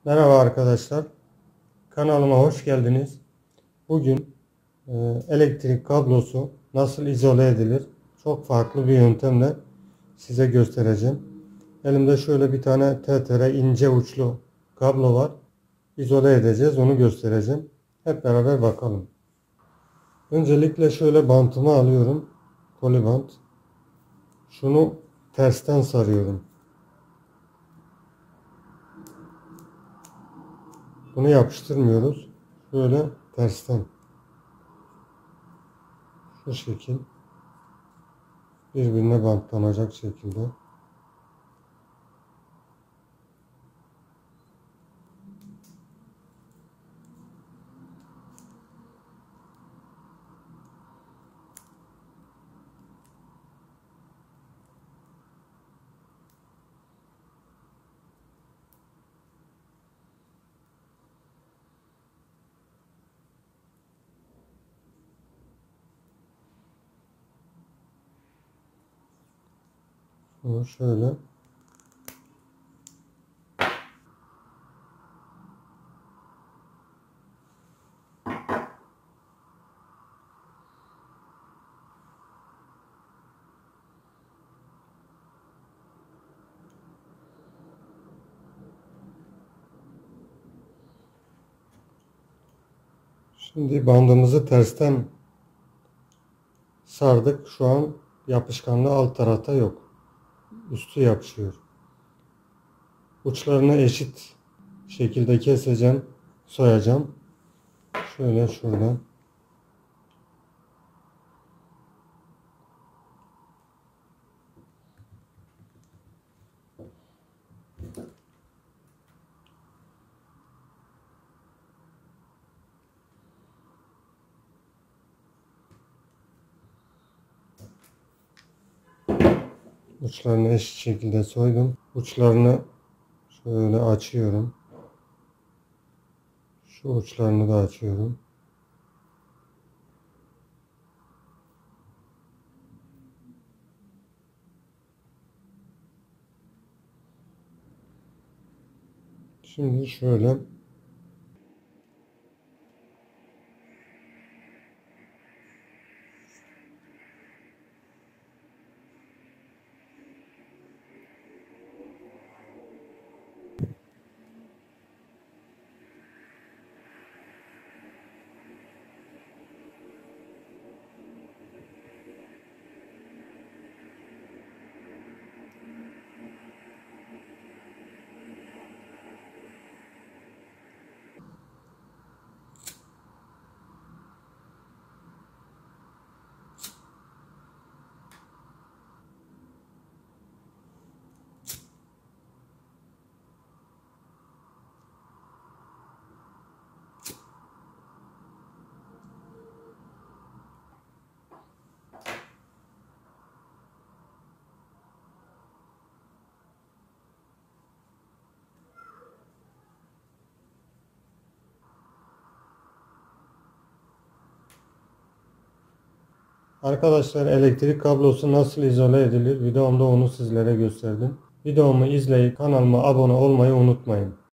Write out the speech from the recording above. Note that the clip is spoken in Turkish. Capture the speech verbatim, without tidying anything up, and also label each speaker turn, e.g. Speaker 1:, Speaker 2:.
Speaker 1: Merhaba arkadaşlar, kanalıma hoş geldiniz. Bugün e, elektrik kablosu nasıl izole edilir? Çok farklı bir yöntemle size göstereceğim. Elimde şöyle bir tane T T R ince uçlu kablo var. İzole edeceğiz, onu göstereceğim. Hep beraber bakalım. Öncelikle şöyle bantımı alıyorum. Kolibant. Şunu tersten sarıyorum. Bunu yapıştırmıyoruz. Böyle tersten. Şu şekil. Birbirine bantlanacak şekilde. Bunu şöyle Şimdi bandımızı tersten sardık. Şu an yapışkanlığı alt tarafta yok. Üstü yapışıyor. Uçlarını eşit şekilde keseceğim, soyacağım. Şöyle şuradan. Uçlarını eşit şekilde soydum. Uçlarını şöyle açıyorum. Şu uçlarını da açıyorum. Şimdi şöyle Arkadaşlar, elektrik kablosu nasıl izole edilir? Videomda onu sizlere gösterdim. Videomu izleyip kanalıma abone olmayı unutmayın.